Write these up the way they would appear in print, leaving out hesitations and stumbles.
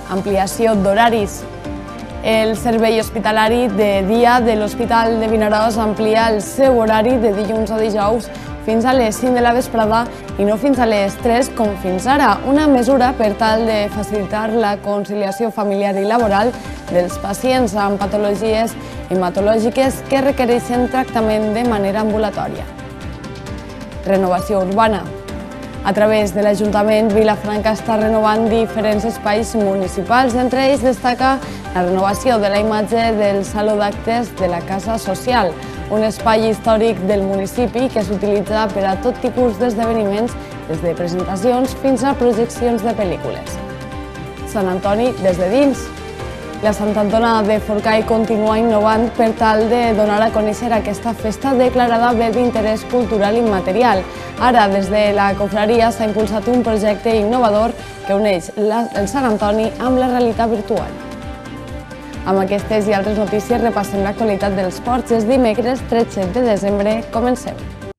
ampliació d'horaris. El servei hospitalari de dia de l'Hospital de Vinaròs amplia el seu horari de dilluns a dijous fins a les 5 de la vesprada i no fins a les 3 com fins ara, una mesura per tal de facilitar la conciliació familiar i laboral dels pacients amb patologies hematològiques que requereixen tractament de manera ambulatòria. Renovació urbana. A través de l'Ajuntament, Vilafranca està renovant diferents espais municipals. Entre ells destaca la renovació de la imatge del Saló d'Actes de la Casa Social, un espai històric del municipi que s'utilitza per a tot tipus d'esdeveniments, des de presentacions fins a projeccions de pel·lícules. Sant Antoni des de dins. La Sant Antona de Forcall continua innovant per tal de donar a conèixer aquesta festa declarada bé d'interès cultural immaterial. Ara, des de la confraria, s'ha impulsat un projecte innovador que uneix el Sant Antoni amb la realitat virtual. Amb aquestes i altres notícies repassem l'actualitat dels ports. És dimecres 13 de desembre. Comencem.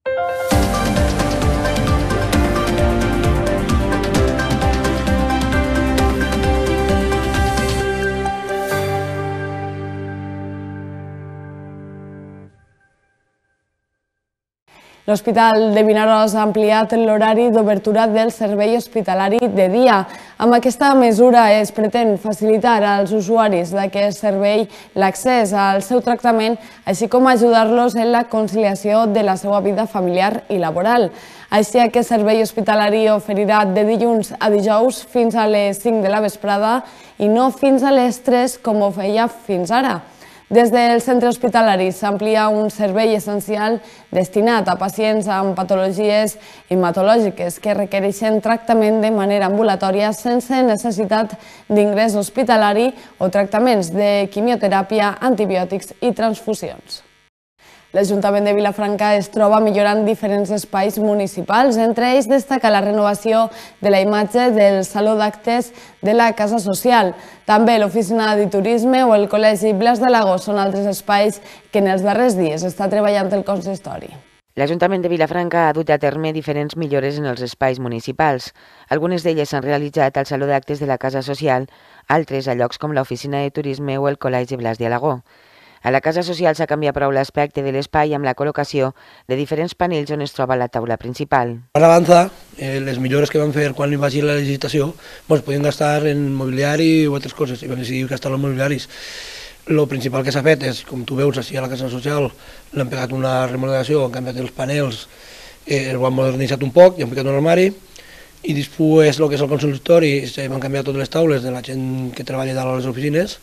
L'Hospital de Vinaròs ha ampliat l'horari d'obertura del servei hospitalari de dia. Amb aquesta mesura es pretén facilitar als usuaris d'aquest servei l'accés al seu tractament, així com ajudar-los en la conciliació de la seva vida familiar i laboral. Així, aquest servei hospitalari oferirà de dilluns a dijous fins a les 5 de la vesprada i no fins a les 3 com ho feia fins ara. Des del centre hospitalari s'amplia un servei essencial destinat a pacients amb patologies hematològiques que requereixen tractament de manera ambulatòria sense necessitat d'ingrés hospitalari o tractaments de quimioteràpia, antibiòtics i transfusions. L'Ajuntament de Vilafranca es troba millorant diferents espais municipals. Entre ells destaca la renovació de la imatge del Saló d'Actes de la Casa Social. També l'Oficina de Turisme o el Col·legi Blas de Lago són altres espais que en els darrers dies està treballant el consistori. L'Ajuntament de Vilafranca ha dut a terme diferents millores en els espais municipals. Algunes d'elles s'han realitzat al Saló d'Actes de la Casa Social, altres a llocs com l'Oficina de Turisme o el Col·legi Blas de Lago. A la Casa Social s'ha canviat prou l'aspecte de l'espai amb la col·locació de diferents panells on es troba la taula principal. Per avançar, les millores que vam fer quan hi va ser la licitació, podien gastar en mobiliari o altres coses, i vam decidir gastar en mobiliaris. El principal que s'ha fet és, com tu veus, així a la Casa Social, l'hem pegat una remodelació, han canviat els panels, ho han modernitzat un poc i han ficat un armari, i després el que és el consultori, van canviar totes les taules de la gent que treballa a les oficines,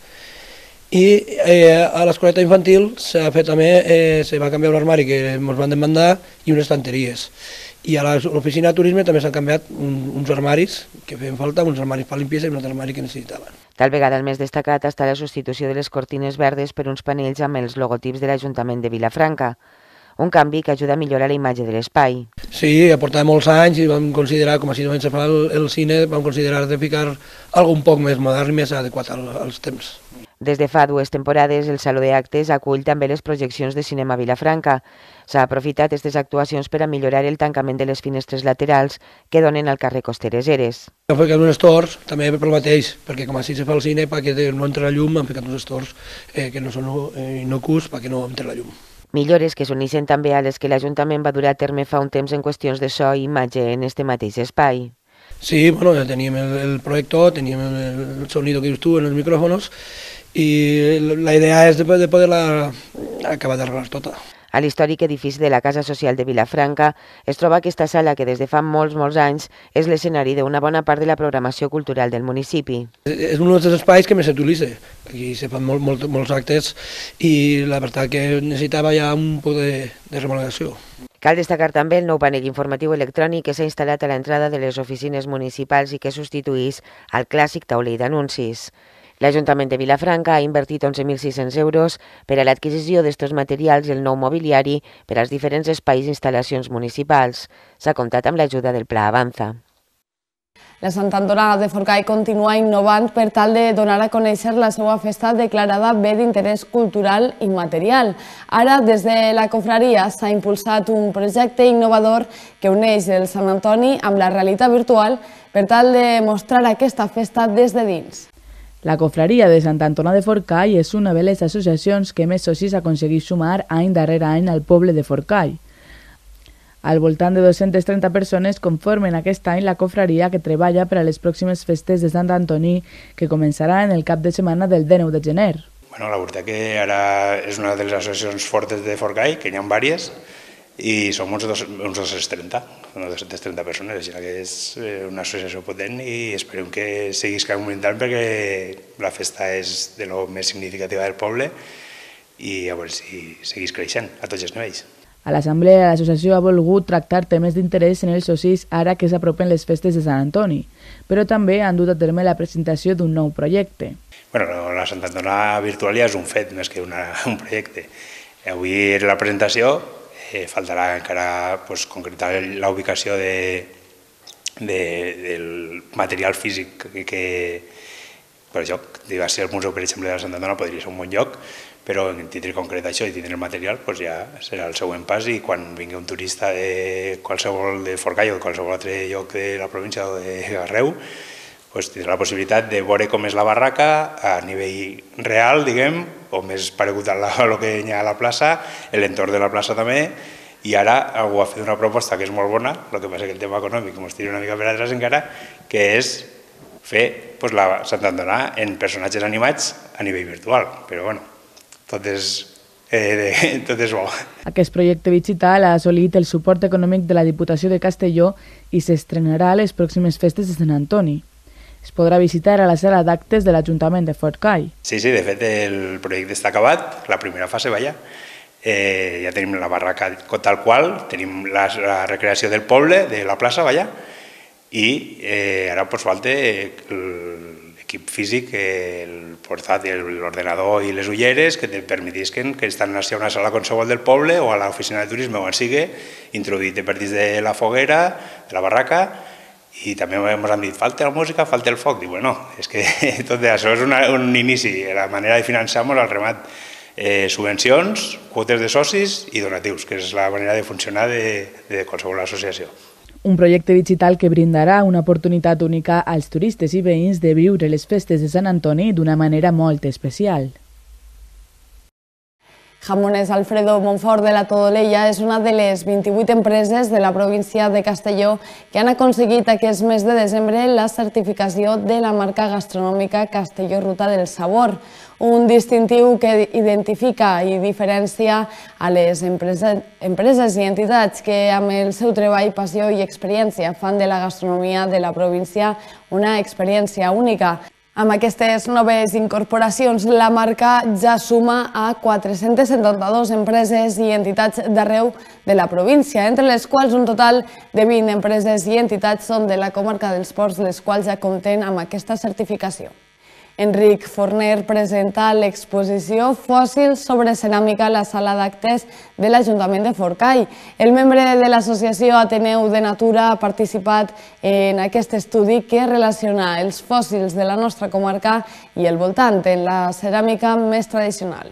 i a l'escoleta infantil s'ha fet també, se va canviar un armari que ens van demandar i unes estanteries. I a l'oficina de turisme també s'han canviat uns armaris que feien falta, uns armaris per limpiesa i un altre armari que necessitaven. Tal vegada el més destacat està la substitució de les cortines verdes per uns panells amb els logotips de l'Ajuntament de Vilafranca. Un canvi que ajuda a millorar la imatge de l'espai. Sí, portava molts anys i vam considerar, com així se fa el cine, vam considerar de ficar alguna un poc més modern i més adequat als temps. Des de fa 2 temporades, el Saló d'Actes acull també les projeccions de cinema a Vilafranca. S'ha aprofitat aquestes actuacions per a millorar el tancament de les finestres laterals que donen al carrer Costeres Eres. Hem ficat uns estors, també pel mateix, perquè com així se fa el cine, perquè no entra la llum, hem ficat uns estors que no són innocus perquè no entra la llum. Millores que s'uneixen també a les que l'Ajuntament va dur a terme fa un temps en qüestions de so i imatge en este mateix espai. Sí, ja teníem el projector, teníem el sonido que dius tu en els micròfonos i la idea és de poder-la acabar d'arreglar tota. A l'històric edifici de la Casa Social de Vilafranca es troba aquesta sala que des de fa molts anys és l'escenari d'una bona part de la programació cultural del municipi. És un dels espais que més s'utilitza. Aquí se fan molts actes i la veritat que necessitava ja un poc de remodelació. Cal destacar també el nou panell informatiu electrònic que s'ha instal·lat a l'entrada de les oficines municipals i que substituís al clàssic taulell d'anuncis. L'Ajuntament de Vilafranca ha invertit 11.600 euros per a l'adquisició d'estos materials i el nou mobiliari per als diferents espais i instal·lacions municipals. S'ha comptat amb l'ajuda del Pla Avanza. La Sant Antona de Forcall continua innovant per tal de donar a conèixer la seva festa declarada bé d'interès cultural i material. Ara, des de la confraria, s'ha impulsat un projecte innovador que uneix el Sant Antoni amb la realitat virtual per tal de mostrar aquesta festa des de dins. La Cofraria de Sant Antona de Forcall és una de les associacions que més socis aconsegueix sumar any darrere any al poble de Forcall. Al voltant de 230 persones conformen aquest any la cofraria que treballa per a les pròximes festes de Sant Antoni que començaran el cap de setmana del 19 de gener. Bueno, la veritat que ara és una de les associacions fortes de Forcall, que n'hi ha diverses, i som uns 230 persones, així que és una associació potent i esperem que seguís augmentant perquè la festa és de lo més significativa del poble i a veure si seguís creixent a tots els nivells. A l'assemblea, l'associació ha volgut tractar temes d'interès en els socis ara que s'apropen les festes de Sant Antoni, però també han dut a terme la presentació d'un nou projecte. Bueno, la Sant Antona virtual ja és un fet més que un projecte. Avui és la presentació, faltarà encara concretar la ubicació del material físic que per això, va ser el Museu, per exemple, de la Sant Antona, podria ser un bon lloc, però en tindre concret això i tindre el material ja serà el següent pas i quan vingui un turista de qualsevol de Forcall o de qualsevol altre lloc de la província o d'arreu, tindrà la possibilitat de veure com és la barraca a nivell real, diguem, o més paregut a el que hi ha a la plaça, l'entorn de la plaça també, i ara algú ha fet una proposta que és molt bona, el que passa que el tema econòmic ens tira una mica per atrás encara, que és fer la Sant Antona en personatges animats a nivell virtual, però bueno, tot és bo. Aquest projecte digital ha assolit el suport econòmic de la Diputació de Castelló i s'estrenarà a les pròximes festes de Sant Antoni. Es podrà visitar a la sala d'actes de l'Ajuntament de Forcall. Sí, de fet el projecte està acabat, la primera fase, ja tenim la barraca tal qual, tenim la recreació del poble, de la plaça, i ara falta l'equip físic, el portàtil, l'ordenador i les ulleres que te permetisquen que estan a una sala qualsevol del poble o a l'oficina de turisme on sigui, introduït per dins de la foguera, de la barraca, i també ens han dit, falta la música, falta el foc. Dic, bueno, és que tot això és un inici, la manera de finançar-nos al remat. Subvencions, quotes de socis i donatius, que és la manera de funcionar de qualsevol associació. Un projecte digital que brindarà una oportunitat única als turistes i veïns de viure les festes de Sant Antoni d'una manera molt especial. Jamones Alfredo Montfort de la Todolella és una de les 28 empreses de la província de Castelló que han aconseguit aquest mes de desembre la certificació de la marca gastronòmica Castelló Ruta del Sabor, un distintiu que identifica i diferencia a les empreses i entitats que amb el seu treball, passió i experiència fan de la gastronomia de la província una experiència única. Amb aquestes noves incorporacions, la marca ja suma a 472 empreses i entitats d'arreu de la província, entre les quals un total de 20 empreses i entitats són de la comarca dels Ports, les quals ja compten amb aquesta certificació. Enric Forner presenta l'exposició Fòssils sobre ceràmica a la sala d'actes de l'Ajuntament de Forcall. El membre de l'Associació Ateneu de Natura ha participat en aquest estudi que relaciona els fòssils de la nostra comarca i el voltant en la ceràmica més tradicional.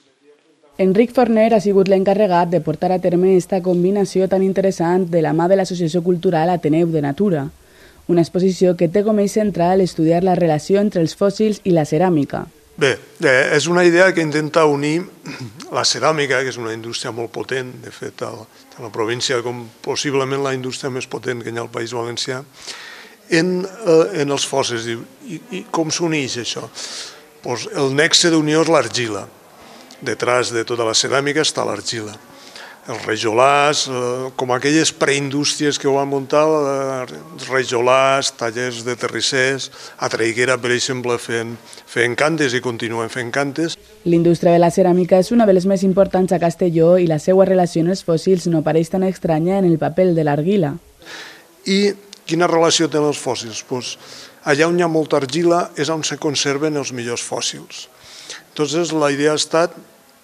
Enric Forner ha sigut l'encarregat de portar a terme aquesta combinació tan interessant de la mà de l'Associació Cultural Ateneu de Natura. Una exposició que té com eix central estudiar la relació entre els fòssils i la ceràmica. Bé, és una idea que intenta unir la ceràmica, que és una indústria molt potent, de fet, a la província, com possiblement la indústria més potent que hi ha al País Valencià, en els fòssils. I com s'uneix això? El nexe d'unió és l'argila. Detrás de tota la ceràmica està l'argila. Els rajolars, com aquelles preindústries que ho van muntar, rajolars, tallers de terrissers, a Traiguera, per exemple, fent cantes i continuen fent cantes. L'indústria de la ceràmica és una de les més importants a Castelló i la seva relació amb els fòssils no pareix tan estranya en el paper de l'argila. I quina relació tenen els fòssils? Allà on hi ha molta argila és on se conserven els millors fòssils. Entonces, la idea ha estat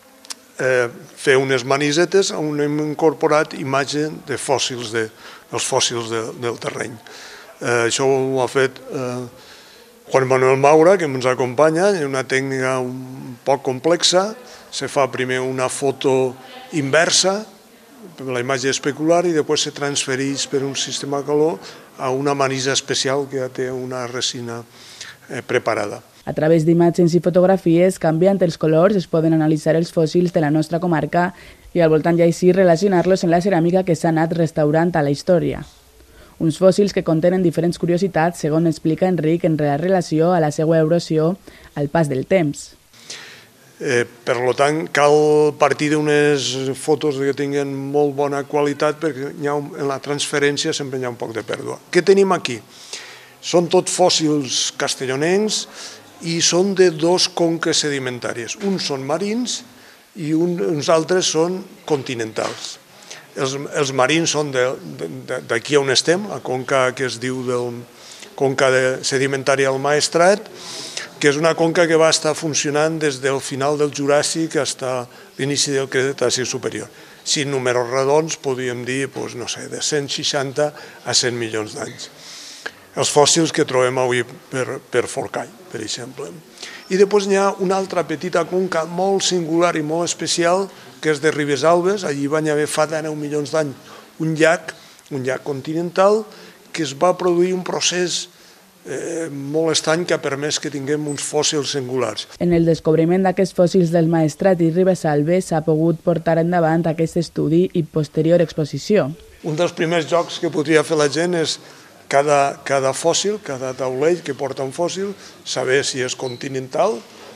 fer unes manisetes on hem incorporat imatge de fòssils, dels fòssils del terreny. Això ho ha fet Juan Manuel Maura, que ens acompanya, és una tècnica un poc complexa. Se fa primer una foto inversa, la imatge especular, i després se transfereix per un sistema de calor a una manisa especial que ja té una resina preparada. A través d'imatges i fotografies, canviant els colors, es poden analitzar els fòssils de la nostra comarca i al voltant i així relacionar-los amb la ceràmica que s'ha anat restaurant a la història. Uns fòssils que contenen diferents curiositats, segons explica Enric, en relació a la seva erosió al pas del temps. Per tant, cal partir d'unes fotos que tinguin molt bona qualitat perquè en la transferència sempre hi ha un poc de pèrdua. Què tenim aquí? Són tot fòssils castellonencs i són de dos conques sedimentàries. Uns són marins i uns altres són continentals. Els marins són d'aquí on estem, la conca que es diu conca sedimentària del Maestrat, que és una conca que va estar funcionant des del final del Juràssic fins a l'inici del Cretaci superior. Si en números redons podríem dir, no sé, de 160 a 100 milions d'anys. Els fòssils que trobem avui per Forcall, per exemple. I després hi ha una altra petita conca molt singular i molt especial, que és de Ribesalbes. Allí van haver fa 10 milions d'anys un llac continental, que es va produir un procés molt estrany que ha permès que tinguem uns fòssils singulars. En el descobriment d'aquests fòssils del Maestrat i Ribesalbes s'ha pogut portar endavant aquest estudi i posterior exposició. Un dels primers jocs que podria fer la gent és cada fòssil, cada taulell que porta un fòssil, saber si és continental,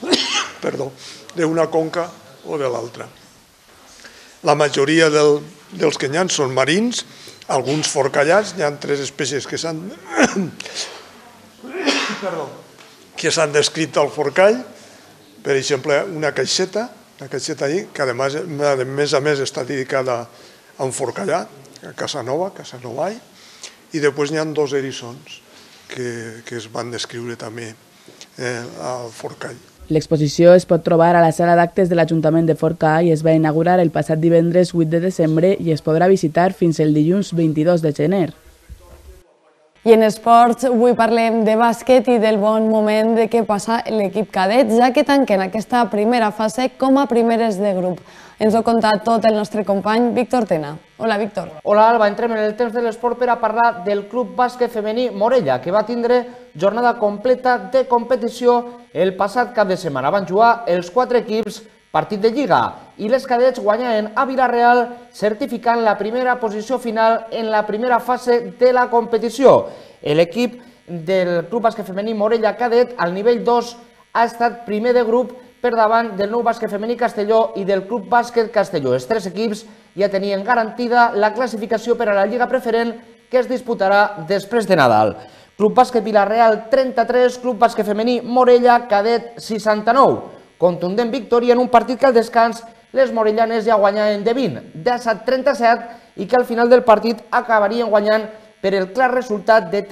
d'una conca o de l'altra. La majoria dels que hi ha són marins, alguns forcallats, hi ha 3 espècies que s'han descrit al Forcall, per exemple, una caixeta allí, que a més està dedicada a un forcallà, a Casanovall, i després hi ha 2 eriçons que es van descriure també al Forcall. L'exposició es pot trobar a la sala d'actes de l'Ajuntament de Forcall i es va inaugurar el passat divendres 8 de desembre i es podrà visitar fins el dilluns 22 de gener. I en esports, avui parlem de bàsquet i del bon moment que passa l'equip cadet, ja que tanquen aquesta primera fase com a primeres de grup. Ens ho conta tot el nostre company Víctor Tena. Hola, Víctor. Hola, Alba. Entrem en el temps de l'esport per a parlar del Club Bàsquet Femení Morella, que va tindre jornada completa de competició el passat cap de setmana. Van jugar els 4 equips partit de Lliga i les cadets guanyaven a Vila-real, certificant la primera posició final en la primera fase de la competició. L'equip del Club Bàsquet Femení Morella Cadet al nivell 2 ha estat primer de grup per davant del Nou Bàsquet Femení Castelló i del Club Bàsquet Castelló. Els 3 equips ja tenien garantida la classificació per a la Lliga Preferent que es disputarà després de Nadal. Club Bàsquet Vila-real 33, Club Bàsquet Femení Morella Cadet 69. Contundent victòria en un partit que al descans les morellanes ja guanyaven de 20, 17-37 i que al final del partit acabarien guanyant per el clar resultat de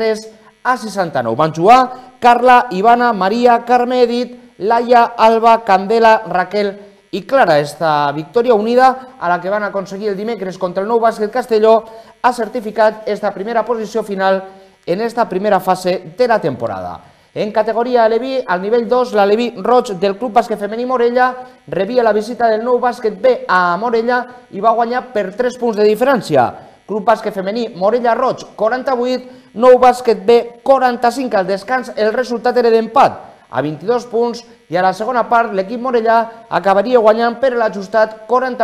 33-69. Van jugar Carla, Ivana, Maria, Carme, Edith, Laia, Alba, Candela, Raquel i Clara. Esta victòria unida a la que van aconseguir el dimecres contra el Nou Bàsquet Castelló ha certificat esta primera posició final en esta primera fase de la temporada. En categoria Aleví, al nivell 2, l'Aleví Roig del Club Bàsquet Femení Morella rebia la visita del Nou Bàsquet B a Morella i va guanyar per 3 punts de diferència. Club Bàsquet Femení Morella Roig 48, Nou Bàsquet B 45. Al descans el resultat era d'empat a 22 punts i a la segona part l'equip morellà acabaria guanyant per l'ajustat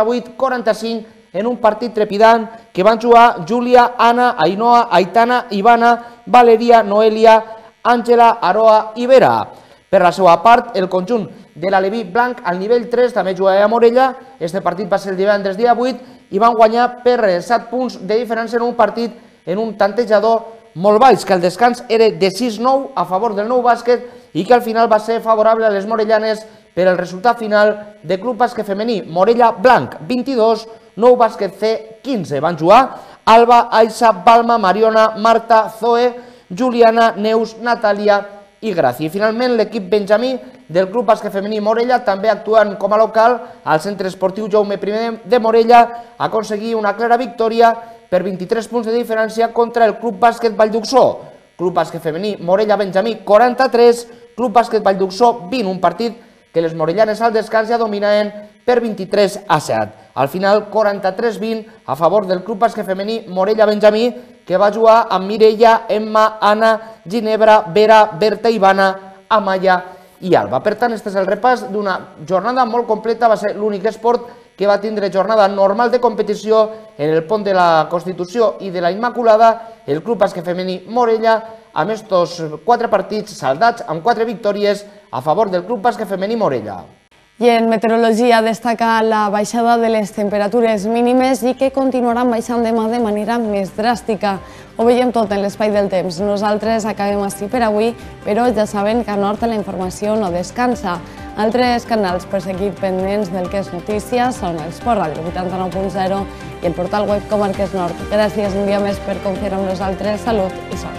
48-45 en un partit trepidant que van jugar Júlia, Anna, Ainhoa, Aitana, Ivana, Valeria, Noelia, Àngela, Aroa i Vera. Per la seva part, el conjunt de l'Aleví Blanc al nivell 3 també jugava a Morella. Este partit va ser el divendres dia 8 i van guanyar per 7 punts de diferència en un partit en un tantejador molt baix, que al descans era de 6-9 a favor del Nou Bàsquet i que al final va ser favorable a les morellanes per el resultat final de Club Bàsquet Femení Morella Blanc 22, Nou Bàsquet C 15. Van jugar Alba, Aixa, Balma, Mariona, Marta, Zoe, Juliana, Neus, Natàlia i Gràcia. I finalment l'equip benjamí del Club Bàsquet Femení Morella, també actuant com a local al Centre Esportiu Jaume I de Morella, aconseguir una clara victòria per 23 punts de diferència contra el Club Bàsquet Vallduxó. Club Bàsquet Femení Morella Benjamí 43, Club Bàsquet Vallduxó 20, un partit que les morellanes al descans ja dominaven per 23-7. Al final 43-20 a favor del Club Bàsquet Femení Morella Benjamí, que va jugar amb Mireia, Emma, Anna, Ginebra, Vera, Berta, Ivana, Amaya i Alba. Per tant, este és el repàs d'una jornada molt completa, va ser l'únic esport que va tindre jornada normal de competició en el pont de la Constitució i de la Immaculada, el Club Bàsquet Femení Morella, amb estos 4 partits saldats amb 4 victòries a favor del Club Bàsquet Femení Morella. I en meteorologia destaca la baixada de les temperatures mínimes i que continuaran baixant demà de manera més dràstica. Ho veiem tot en l'espai del temps. Nosaltres acabem així per avui, però ja saben que a Nord la informació no descansa. Altres canals per seguir pendents del que és notícia són el Sport Ràdio 89.0 i el portal web Comarques Nord. Gràcies un dia més per confiar en nosaltres. Salut i sort.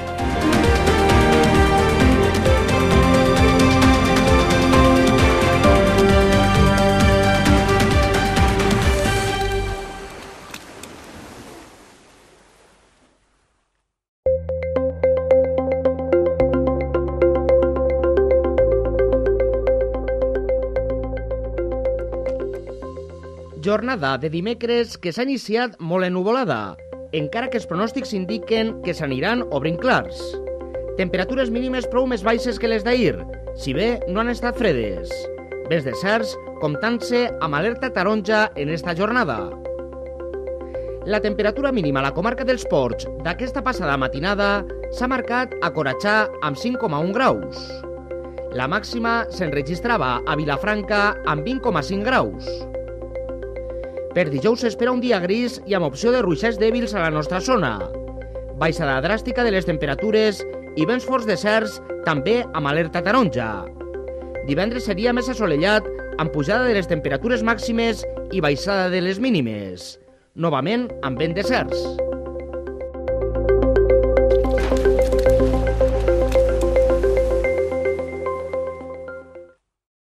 Jornada de dimecres que s'ha iniciat molt ennuvolada, encara que els pronòstics indiquen que s'aniran obrint clars. Temperatures mínimes prou més baixes que les d'ahir, si bé no han estat fredes. Vents deserts comptant-se amb alerta taronja en esta jornada. La temperatura mínima a la comarca dels Ports d'aquesta passada matinada s'ha marcat a Coratxà amb 5,1 graus. La màxima s'enregistrava a Vilafranca amb 20,5 graus. Per dijous s'espera un dia gris i amb opció de ruixats dèbils a la nostra zona. Baixada dràstica de les temperatures i vents forts deserts, també amb alerta taronja. Divendres seria més assolellat, amb pujada de les temperatures màximes i baixada de les mínimes. Novament amb vent deserts.